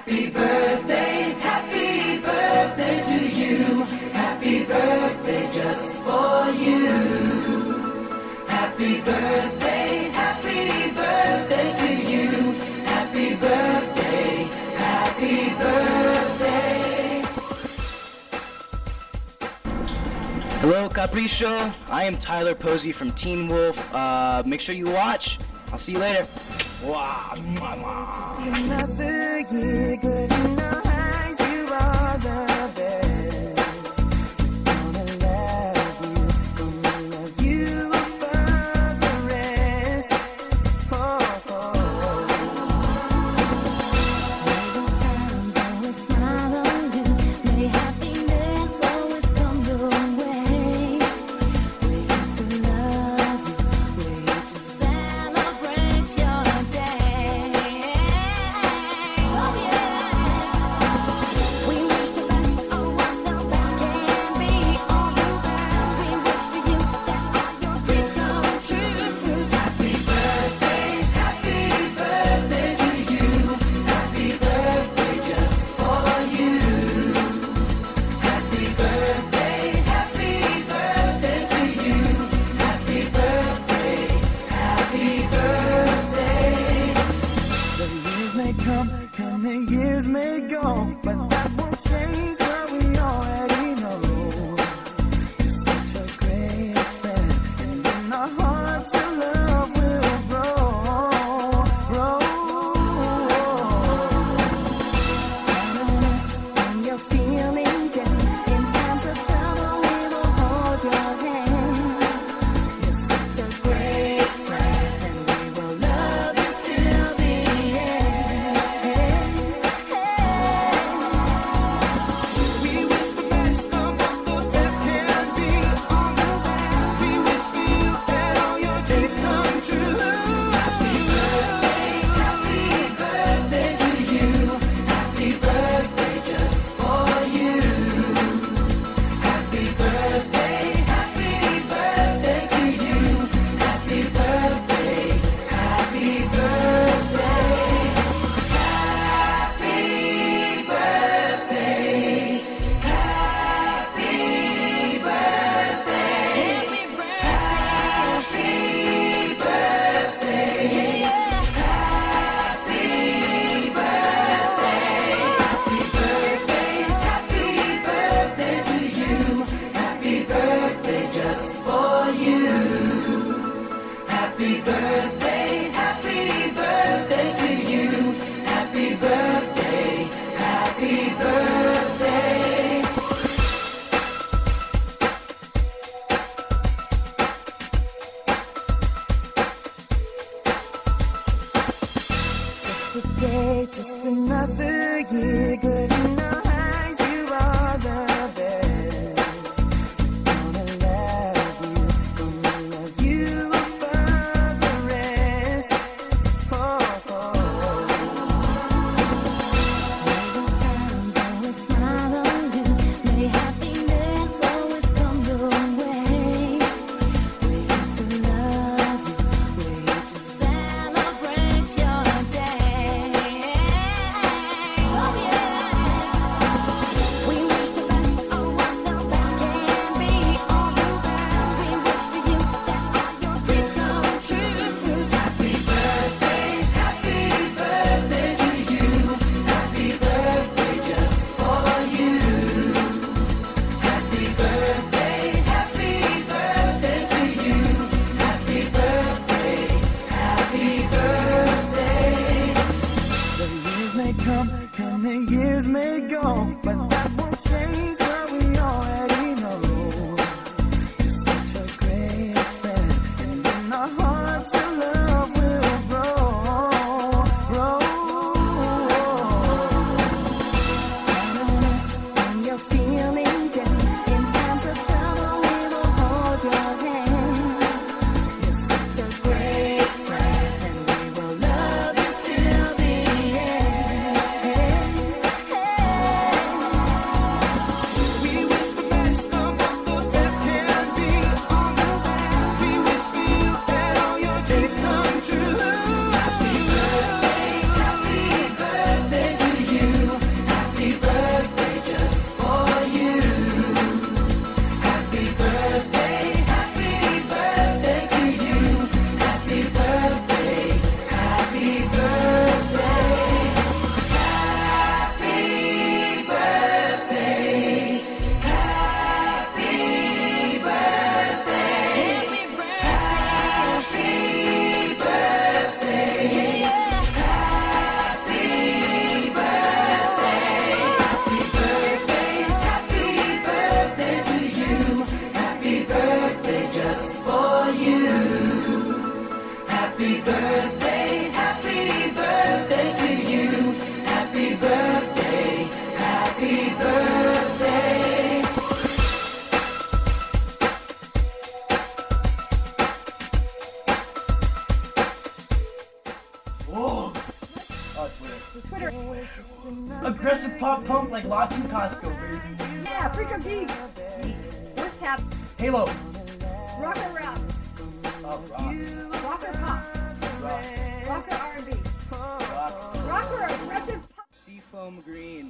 Happy birthday to you. Happy birthday just for you. Happy birthday to you. Happy birthday, happy birthday. Hello, Capricho. I am Tyler Posey from Teen Wolf. Make sure you watch. I'll see you later. Wow. Another year, good in the eyes, you are the best. Gonna love you above the rest. Oh, oh. May the times always smile on you. May happiness always come your way. We're here to love you. We're here to celebrate your day. Oh yeah. We wish the best for all what the best can be. All around, we wish for you that all your dreams come true. Happy birthday to you. Happy birthday just for you. Happy birthday to you. Happy birthday, happy birthday. The years may come and the years may go, but that won't change what we already know. You're such a great friend, and in our hearts your love will grow. Count on us when you're feeling down. In times of trouble, we will hold your hand. You're such a great friend, and we will love you till the end. We wish the best of what the best can be. All around, we wish for you that all your dreams come true. Happy birthday to you. Happy birthday just for you. Happy birthday to you. Happy birthday, happy birthday. Happy birthday, happy birthday. Happy birthday. Happy birthday to you. Happy birthday just for you. Happy birthday to you. Happy birthday, happy birthday. Just a day, just another year, good in our eyes, you are the best. Gonna love you above the rest. Oh, oh. May the times always smile on you. May happiness always come your way. We're here to love you. We're here to celebrate your day. Oh yeah. We wish the best for all what the best can be. All around, we wish for you that all your dreams come true. Happy birthday to you. Happy birthday just for you. Happy birthday to you. Happy birthday, happy birthday. The years may come and the years may go, but that won't change what we already know. You're such a great friend, and in our hearts your love will grow. Count on us when you're feeling down. In times of trouble, we will hold your hand. You're such a great friend, and we will love you till the end. We wish the best Aggressive pop punk like Lost in Costco, baby. Yeah, freak or geek. Worst tap. Halo. Rock or rap. Rock. Rock or pop. Rock. Rock or R&B. Rock. Rock or aggressive pop. Seafoam green.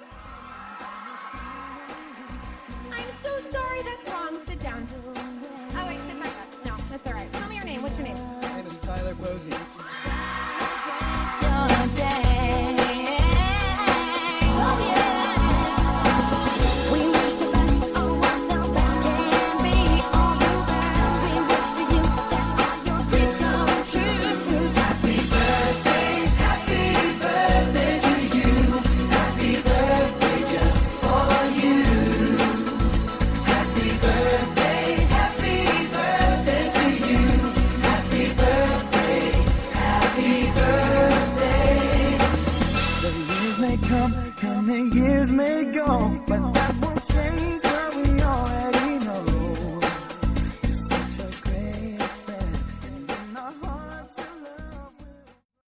I'm so sorry, that's wrong. Sit down. Oh, wait, sit back up. No, that's all right. Tell me your name. What's your name? My name is Tyler Posey. The years may come and the years may go, but